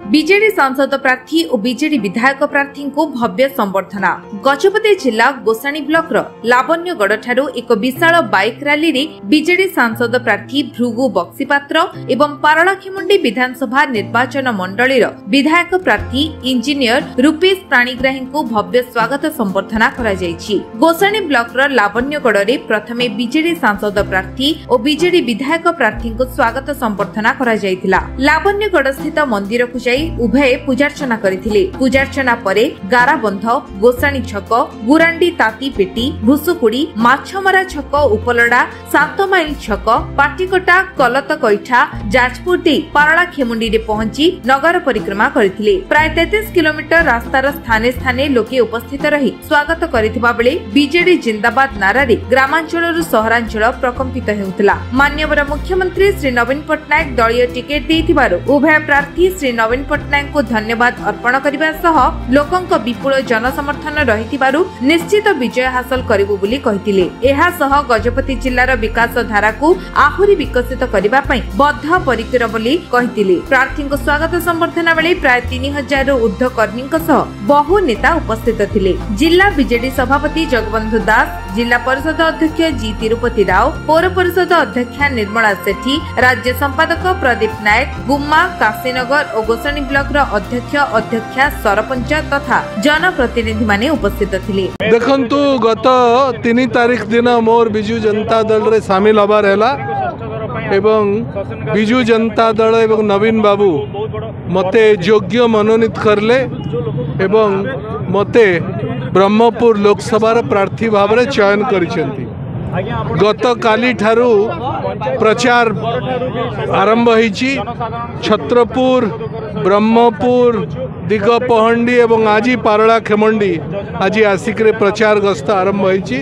BJD सांसद प्रार्थी और बीजेडी विधायक प्रार्थी को भव्य संबर्धना। गजपति जिला गोसाणी ब्लॉक लावण्यगढ़ ठारू एक विशाल बाइक रैली रे बीजेडी सांसद प्रार्थी भृगु बक्सीपात्र एवं पारलाखेमुंडी विधानसभा निर्वाचन मंडली विधायक प्रार्थी इंजीनियर रूपेश प्राणीग्राही को भव्य स्वागत संबर्धना करा जायछि। गोसाणी ब्लॉक लावण्यगढ़ रे प्रथमे बीजेडी सांसद प्रार्थी और बीजेडी विधायक प्रार्थी को स्वागत संबर्धना करा जायतिला। लावण्यगढ़ स्थित मंदिर को उभय पूजार्चना करथिले। पूजार्चना परे गाराबंध, गोसाणी छक, गुरांडी ताती पेटी, भुसुकुड़ी, माछमरा छक, उपलड़ा, 7 माइल छक, पाटिकटा, कलत कैठा, जाजपुर दे पारलाखेमुंडी रे पहुंची नगर परिक्रमा करथिले। प्राय 33 किलोमीटर रास्तार स्थाने स्थाने लोके उपस्थित रही स्वागत करथिबा बेले बीजेडी जिंदाबाद नारा रे ग्रामांचल सहरांचल प्रकंपित हेउतला। माननीय मुख्यमंत्री श्री नवीन पटनायक दलीय टिकेट देथिबारु उभय प्रार्थी श्री नवीन पटनायक को धन्यवाद अर्पण करने सह लोकंक विपुल जनसमर्थन रहिथिबारु निश्चित विजय हासिल करिबु बोली कहिथिले। एहा सह गजपति जिल्लार विकास धारा को आहुरी विकसित करिबा पई बद्ध परिकर बोली कहिथिले। प्रार्थी को स्वागत संबर्धना बेले प्राय 3000 रु ऊर्ध्व कर्मी सह बहु नेता उपस्थित थिले। जिला बीजेडी सभापति जगबंधु दास, जिला परिषद अध्यक्ष जी तिरुपति राव, पौर परिषद अध्यक्षा निर्मला सेठी, राज्य संपादक प्रदीप नायक, गुम्मा, काशीनगर और गोसाणी ब्लॉक अध्यक्ष अध्यक्षा सरपंच तथा जनप्रतिनिधि माने उपस्थित थिले। देखंतु गत 3 तारीख दिन मोर बिजू जनता दल रे शामिल हबार हैला एवं बिजू जनता दल एवं नवीन बाबू मते योग्य मनोनीत करले एवं मते ब्रह्मपुर लोकसभा प्रार्थी भाव में चयन करिसेंती। गत काली ठारू प्रचार आरंभ होईची। छत्रपुर, ब्रह्मपुर, दिगपहंडी एवं आज पारलाखेमुंडी आज आसिक प्रचार गस्त आरंभ होईची।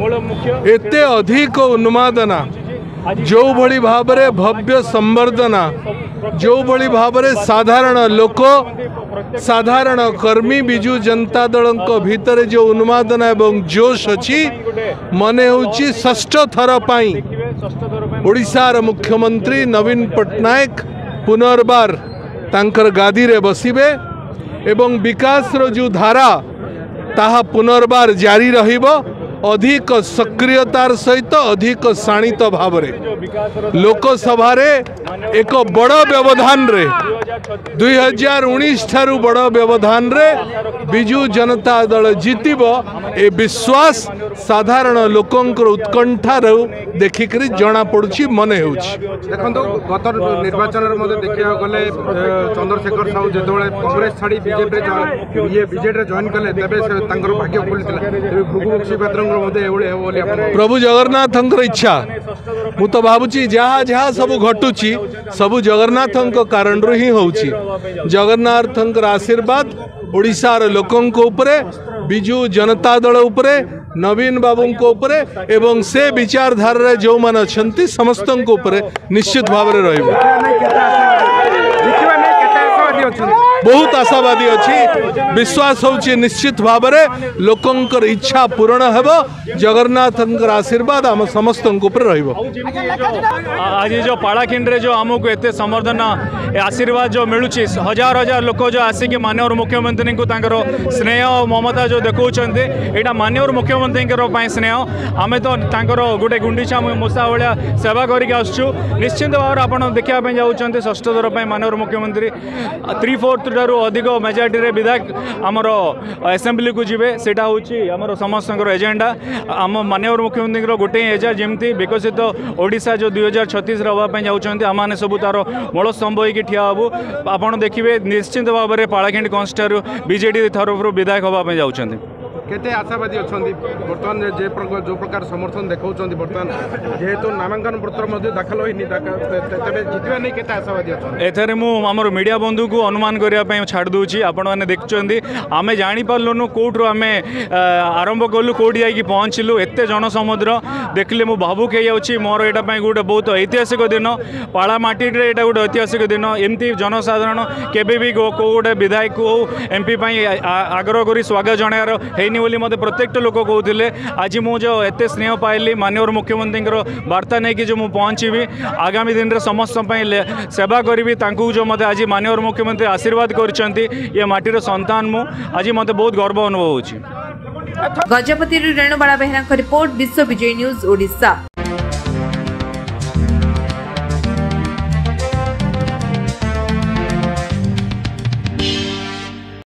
एते अधिक उन्मादना जो भली भावरे भव्य संवर्धना जो भली भावरे साधारण लोक साधारण कर्मी बिजू जनता दल भितर जो उन्मादना एवं जोश अच्छी मने होची षष्ठ थर पाई ओडिशार मुख्यमंत्री नवीन पटनायक पुनर्बार तांकर गादी रे बसिबे एवं विकास रो जो धारा ताहा पुनर्बार जारी रहिबो। अधिक सक्रियतार सहित अधिक शाणित भाव लोकसभा एक बड़ व्यवधान रे 2019 ठारू बड़ व्यवधान रे बिजू जनता दल जीतिबो ए विश्वास साधारण लोकंकर उत्कंठा देखिक जना पड़ुछि मने होछि। देखंतु गत निर्वाचन रे देखिया गले चंद्रशेखर साहू जेतबेले कांग्रेस छाड़ी बीजेडी रे जॉइन कले तबे तांकर भाग्य खुलितला। तबे भृगु बक्सीपात्र प्रभु जगन्नाथ इच्छा मु तो भावुची जहाँ जहाँ सब घटुची सब जगन्नाथ कारण ही होउची। जगन्नाथ आशीर्वाद ओडिशार लोकं उपरे बिजू जनता दल उपरे नवीन बाबू उपरे एवं से विचारधारा जो मान अच्छी समस्त उपरे निश्चित भाव में बहुत आशावादी अच्छी विश्वास होची निश्चित भाव में लोकंकर इच्छा पूरण हेब। जगन्नाथ आशीर्वाद आम समस्त आज जो पालाखिंड रे जो आमको एत समर्थना आशीर्वाद जो मिलूँ हजार हजार लोक जो आसिक माननीय मुख्यमंत्री को स्नेह ममता जो देखा यहाँ माननीय मुख्यमंत्री स्नेह आम तो गोटे गुंडीचा मूषा भाया सेवा करके आसुँ। निश्चित भाव आप देखा जाऊँच षष्ठ थर माननीय मुख्यमंत्री 3/4 ठारू अधिक मेजॉरिटी विधायक आमर असेंबली को जीवे सेटा होची आमर समस्त एजेंडा। आम माननीय मुख्यमंत्री गोटे एजेंडा जमती विकसित ओडिशा जो 2036 रहा जाऊँच आम सब तार मूल स्तंभ होगी ठिया हबू। आपड़ देखिए निश्चित भाव में पालाखिंड कन्स्टिट्यूएंसी बीजेडी तरफ विधायक हाँपाई जाऊँच केते आशावादी अच्छी बर्तमान जो प्रकार समर्थन देखा बर्तमान जेहेतु नामांकन पत्र दाखल होनी जितवा नहीं केते आशावादी अच्छे एथरे आमर मीडिया बंधु को अनुमान करने छाड़ दूची। आपण मैंने देखुं आम जापारूँ कौटू आम आरंभ कलु कौटी जाकि पहुँचलु एत जनसमुद्र देखिले मु भावुक हो मोर यहाँ गोटे बहुत ऐतिहासिक दिन पालामाटी यहाँ गोटे ऐतिहासिक दिन एमती जनसाधारण केबे भी गोटे विधायक हो एमपी आग्रह कर स्वागत जनार पाइनी बोली मते प्रत्येक लोक कहते आज मुझे एत स्नेह पाइली माननीय मुख्यमंत्री वार्ता नहीं कि जो मुझे पहुँची आगामी दिन में समस्त सेवा करी जो मत आज माननीय मुख्यमंत्री आशीर्वाद कर माटीर संतान मु आज मत बहुत गर्व अनुभव हो। गजपति रेणुबाला बेहरा रिपोर्ट विश्व विजय न्यूज ओडिशा।